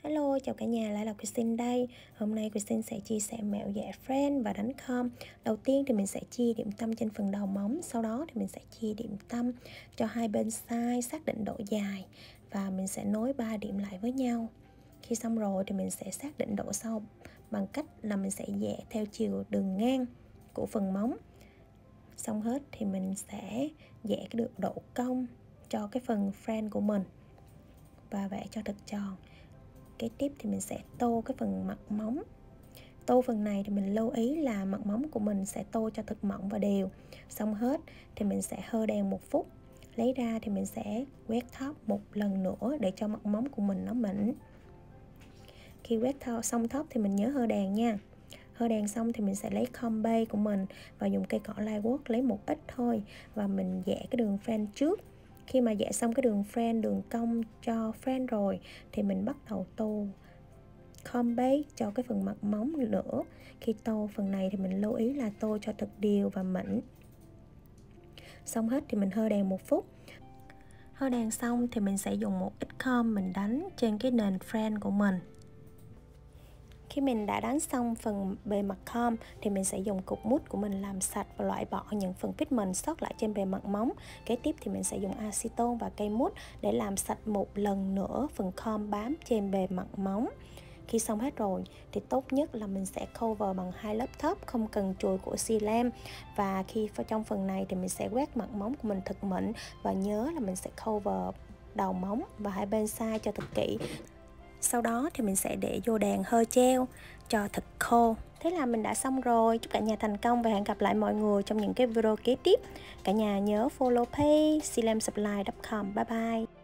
Hello, chào cả nhà, lại là Christine đây. Hôm nay Christine sẽ chia sẻ mẹo vẽ friend và đánh comb. Đầu tiên thì mình sẽ chia điểm tâm trên phần đầu móng, sau đó thì mình sẽ chia điểm tâm cho hai bên size, xác định độ dài và mình sẽ nối 3 điểm lại với nhau. Khi xong rồi thì mình sẽ xác định độ sâu bằng cách là mình sẽ vẽ theo chiều đường ngang của phần móng. Xong hết thì mình sẽ vẽ cái độ cong cho cái phần friend của mình và vẽ cho thật tròn. Kế tiếp thì mình sẽ tô cái phần mặt móng. Tô phần này thì mình lưu ý là mặt móng của mình sẽ tô cho thật mỏng và đều. Xong hết thì mình sẽ hơ đèn 1 phút. Lấy ra thì mình sẽ quét top một lần nữa để cho mặt móng của mình nó mịn. Khi quét xong top thì mình nhớ hơ đèn nha. Hơ đèn xong thì mình sẽ lấy comb base của mình và dùng cây cỏ Lightwork lấy một ít thôi và mình vẽ cái đường friend trước. Khi mà vẽ xong cái đường friend, đường cong cho friend rồi thì mình bắt đầu tô comb base cho cái phần mặt móng nữa. Khi tô phần này thì mình lưu ý là tô cho thật đều và mịn. Xong hết thì mình hơ đèn 1 phút. Hơ đèn xong thì mình sẽ dùng một ít comb mình đánh trên cái nền friend của mình. Khi mình đã đánh xong phần bề mặt comb thì mình sẽ dùng cục mút của mình làm sạch và loại bỏ những phần pigment sót lại trên bề mặt móng. Kế tiếp thì mình sẽ dùng acetone và cây mút để làm sạch một lần nữa phần comb bám trên bề mặt móng. Khi xong hết rồi thì tốt nhất là mình sẽ cover bằng 2 lớp top, không cần chùi của xi lam. Và khi trong phần này thì mình sẽ quét mặt móng của mình thật mịn và nhớ là mình sẽ cover đầu móng và hai bên size cho thật kỹ. Sau đó thì mình sẽ để vô đèn hơi treo cho thật khô. Thế là mình đã xong rồi. Chúc cả nhà thành công và hẹn gặp lại mọi người trong những cái video kế tiếp. Cả nhà nhớ follow page silamsupply.com. Bye bye.